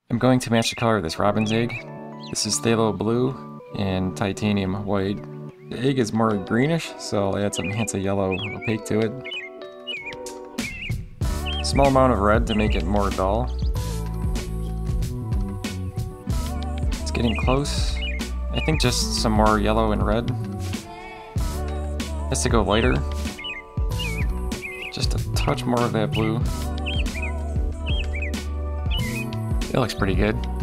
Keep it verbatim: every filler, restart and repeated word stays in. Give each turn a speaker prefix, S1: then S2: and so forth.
S1: I'm going to match the color of this robin's egg. This is phthalo blue and titanium white. The egg is more greenish, so I'll add some hints of yellow opaque to it. Small amount of red to make it more dull. It's getting close. I think just some more yellow and red. Has to go lighter. Just a touch more of that blue. It looks pretty good.